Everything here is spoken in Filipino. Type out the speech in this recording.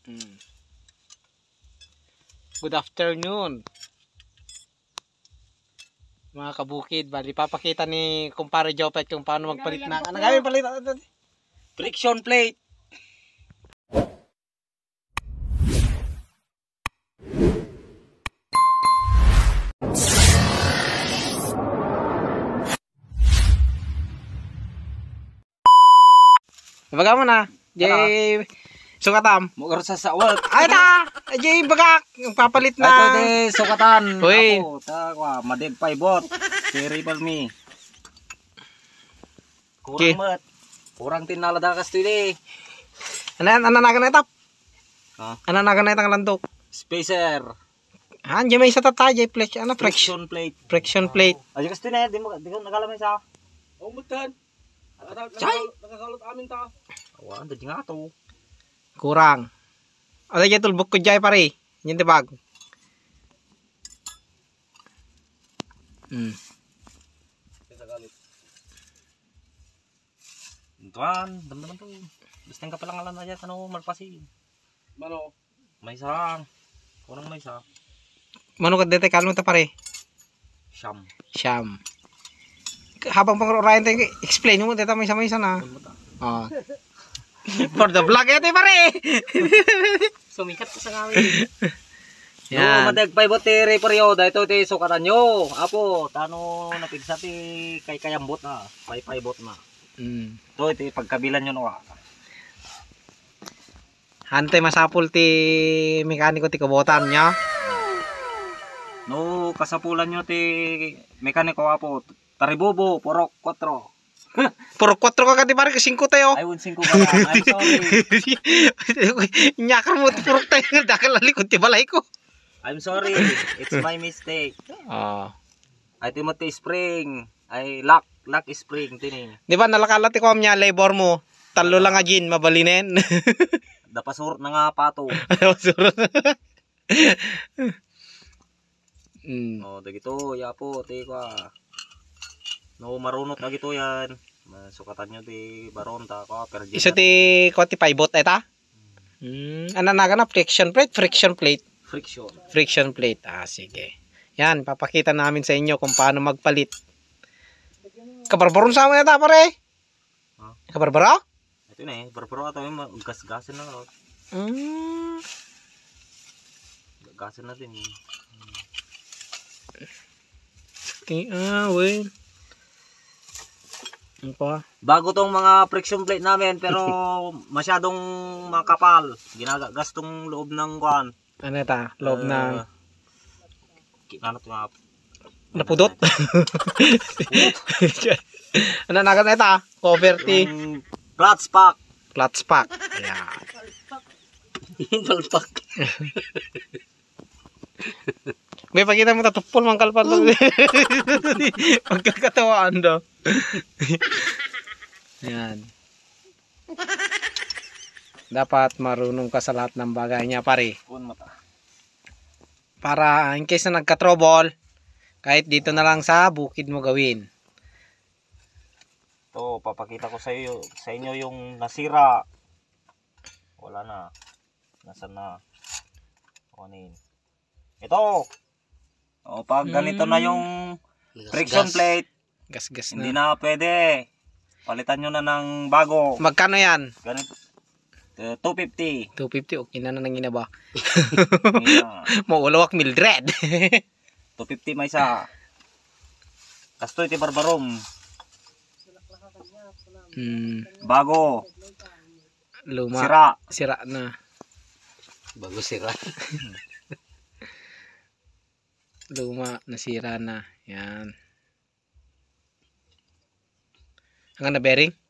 Good afternoon mga kabukid. Bali papakita ni kumpare Jopet kung paano magpalit ng ano gawin palit friction plate. Baga mo na Jay sukatam Mo sa sawat. ay ta Jay bagak yung papalit na Ito di sukatan. Uy. Ako ta kwa madeg paibot. Siri pa mi. Okay. Kurang mat. Kurang tinala da kas tuli. ano nagan na itap Ha? ano nagan na itang landok Spacer. Jay may isa tata Jay friction Friction plate. friction plate Aja kas tuli di mo nagalamay sa. Oh, mutan. Chay. Nakakalot amin ta. Awan da nga to. kurang ada Jay tulbok ko Jay pare yun tibag Tuan, teman-teman tuh. Basta ka pala ngalan aja tanong malpasi. Mano? May isang. Kurang may isa. mano ka dete kalmo ta pare Siyam. Siyam. Habang pang-Ryan tayo, explain mo dito may isa na. Oh. For the vlog ito pare. Sumikat ko sa kawin. Yan. Yo, madeg pay botere periodo ito ti sukatan nyo. Apo, tano napigsa ti kay kayambot na. Pay bot na. To iti pagkabilan nyo no. Hantay masapul ti mekaniko ti kabotan nya. No, kasapulan nyo ti mekaniko apo. Taribubo, porok 4. Puro 4 ka kati pare, 5 tayo. Ay, 5 ka lang. I'm sorry. Nyakar mo ti puro tayo, dakal lalikod ti balay ko. I'm sorry. It's my mistake. Oh. Ay, Timothy Spring. Ay, lock spring. Tini. Di ba nalakalat ti kom nya labor mo. Talo lang nga gin, mabalinen. Dapasur na nga pato. Oh, dagito, yapo, ti kwa. No, marunot na gito yan. Sukatan nyo di baronta ko. Iso ti ko ti paibot eta. Ano na ganap friction plate. Friction. Friction plate. Sige. Yan, papakita namin sa inyo kung paano magpalit. Kabarbaron sa amin ata pare. Huh? Kabarbaro? Ito na eh, barbaro ata yung gas-gasin na. Gasin na din. Okay, well. Ano pa? Bago tong mga friction plate namin pero masyadong makapal. Ginagas tong loob ng kuan. Ano ita? Loob ng ano to nga? napudot. Ano na ganun ita? Cover ti Flat pack. flat pack. Ayan. Flat pack. May pagkita mo tatupol mang kalpan to. Pagkakatawaan do. Ayan. Dapat marunong ka sa lahat ng bagay niya pare. Para in case na nagka-trouble, kahit dito na lang sa bukid mo gawin. To, papakita ko sa inyo yung nasira. Wala na. Nasaan na? Kunin. Ito. O, pag ganito na yung friction plate, Gas-gas hindi na. na pwede. Palitan nyo na ng bago. Magkano yan? Ganito. 250. 250. Okay na nang ginaba. Yeah. Maulawak Mildred. 250 may isa. Kasto iti barbarom. Bago. Luma. Sira. Sira na. Bago sira. Luma, nasira na. Yan. Hanggang na bearing?